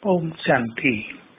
Om Shanti.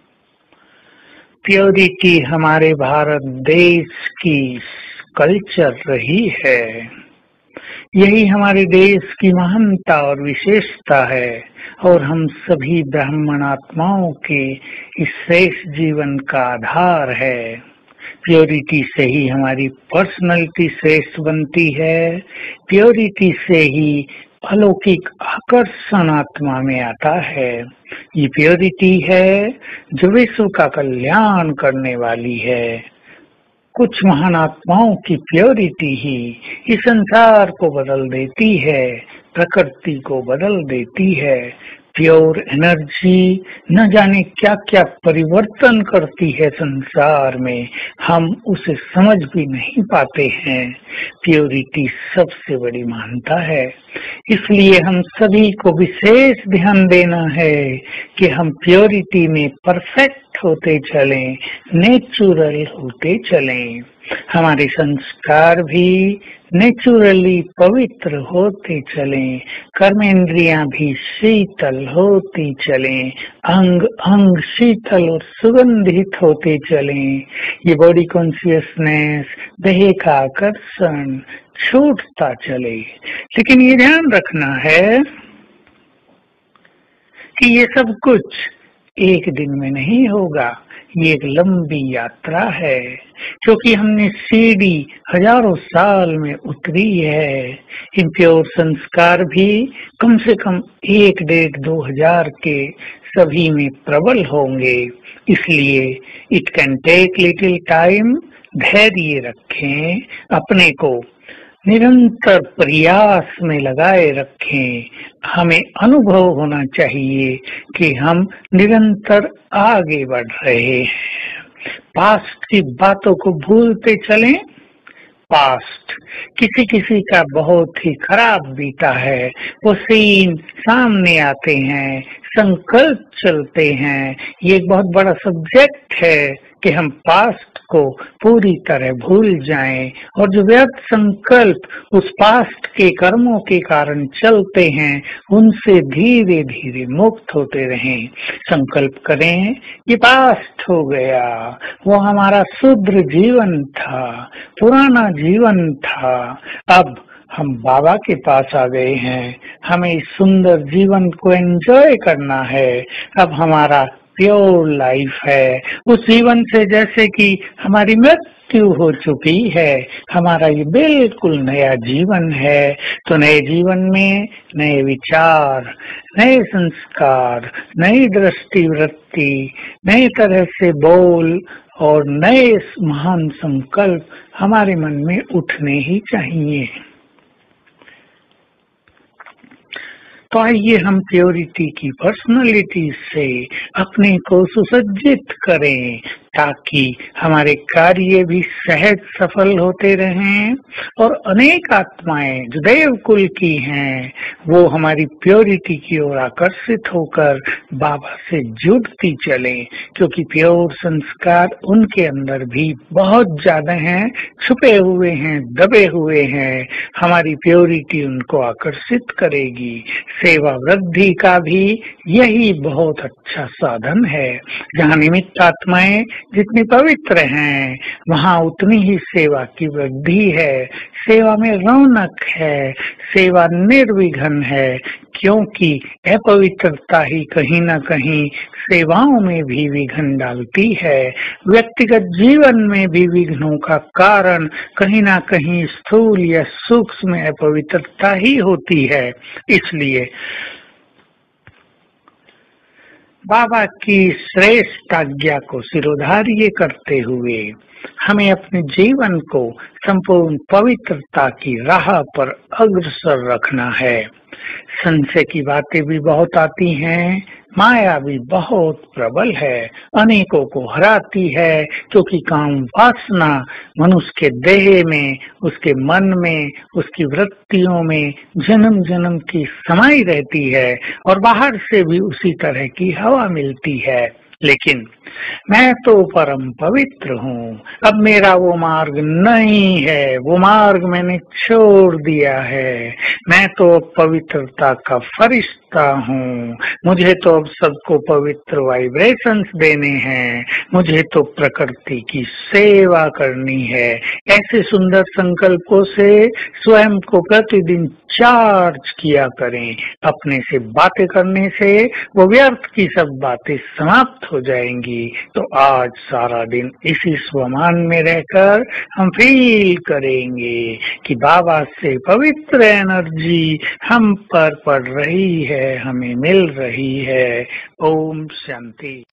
Purity हमारे भारत देश की कल्चर रही है। यही हमारे देश की महानता और विशेषता है और हम सभी ब्राह्मण आत्माओं के इस श्रेष्ठ जीवन का आधार है। प्योरिटी से ही हमारी पर्सनैलिटी श्रेष्ठ बनती है। प्योरिटी से ही अलौकिक आकर्षण आत्मा में आता है। ये प्योरिटी है जो विश्व का कल्याण करने वाली है। कुछ महान आत्माओं की प्योरिटी ही इस संसार को बदल देती है, प्रकृति को बदल देती है। प्योर एनर्जी न जाने क्या क्या परिवर्तन करती है संसार में, हम उसे समझ भी नहीं पाते हैं। प्योरिटी सबसे बड़ी महानता है, इसलिए हम सभी को विशेष ध्यान देना है कि हम प्योरिटी में परफेक्ट होते चलें, नेचुरल होते चलें। हमारे संस्कार भी नेचुरली पवित्र होते चलें, कर्मेंद्रियां भी शीतल होती चलें, अंग अंग शीतल और सुगंधित होते चलें। ये बॉडी कॉन्शियसनेस, देह का आकर्षण छूटता चले। लेकिन ये ध्यान रखना है कि ये सब कुछ एक दिन में नहीं होगा। ये एक लंबी यात्रा है, क्योंकि हमने सीढ़ी हजारों साल में उतरी है। इन प्योर संस्कार भी कम से कम 1-1.5 के सभी में प्रबल होंगे। इसलिए it can take little time. धैर्य रखें, अपने को निरंतर प्रयास में लगाए रखें। हमें अनुभव होना चाहिए कि हम निरंतर आगे बढ़ रहे हैं। पास्ट की बातों को भूलते चलें। पास्ट किसी किसी का बहुत ही खराब बीता है, वो सीन सामने आते हैं, संकल्प चलते हैं। ये एक बहुत बड़ा सब्जेक्ट है कि हम पास्ट को पूरी तरह भूल जाएं और जो व्यर्थ संकल्प उस पास्ट के कर्मों के कारण चलते हैं, उनसे धीरे धीरे मुक्त होते रहें। संकल्प करें कि पास्ट हो गया, वो हमारा शुद्र जीवन था, पुराना जीवन था। अब हम बाबा के पास आ गए हैं, हमें इस सुंदर जीवन को एंजॉय करना है। अब हमारा प्योर लाइफ है, उस जीवन से जैसे कि हमारी मृत्यु हो चुकी है, हमारा ये बिल्कुल नया जीवन है। तो नए जीवन में नए विचार, नए संस्कार, नई दृष्टि वृत्ति, नए तरह से बोल और नए महान संकल्प हमारे मन में उठने ही चाहिए। तो आइए हम प्योरिटी की पर्सनालिटी से अपने को सुसज्जित करें, ताकि हमारे कार्य भी सहज सफल होते रहें और अनेक आत्माएं जो देव कुल की हैं, वो हमारी प्योरिटी की ओर आकर्षित होकर बाबा से जुड़ती चलें, क्योंकि प्योर संस्कार उनके अंदर भी बहुत ज्यादा हैं, छुपे हुए हैं, दबे हुए हैं। हमारी प्योरिटी उनको आकर्षित करेगी। सेवा वृद्धि का भी यही बहुत अच्छा साधन है। जहाँ निमित्त आत्माएं जितनी पवित्र हैं, वहाँ उतनी ही सेवा की वृद्धि है। सेवा में रौनक है, सेवा निर्विघ्न है, क्योंकि अपवित्रता ही कहीं न कहीं सेवाओं में भी विघ्न डालती है। व्यक्तिगत जीवन में भी विघ्नों का कारण कहीं न कहीं स्थूल या सूक्ष्म अपवित्रता ही होती है। इसलिए बाबा की श्रेष्ठ आज्ञा को सिरोधार्य करते हुए हमें अपने जीवन को संपूर्ण पवित्रता की राह पर अग्रसर रखना है। संशय की बातें भी बहुत आती हैं, माया भी बहुत प्रबल है, अनेकों को हराती है, क्योंकि काम वासना मनुष्य के देह में, उसके मन में, उसकी वृत्तियों में जन्म जन्म की समाई रहती है और बाहर से भी उसी तरह की हवा मिलती है। लेकिन मैं तो परम पवित्र हूँ, अब मेरा वो मार्ग नहीं है, वो मार्ग मैंने छोड़ दिया है। मैं तो अब पवित्रता का फरिश्ता हूँ, मुझे तो अब सबको पवित्र वाइब्रेशंस देने हैं, मुझे तो प्रकृति की सेवा करनी है। ऐसे सुंदर संकल्पों से स्वयं को प्रतिदिन चार्ज किया करें। अपने से बातें करने से वो व्यर्थ की सब बातें समाप्त हो जाएंगी। तो आज सारा दिन इसी स्वमान में रहकर हम फील करेंगे कि बाबा से पवित्र एनर्जी हम पर पड़ रही है, हमें मिल रही है। ओम शांति।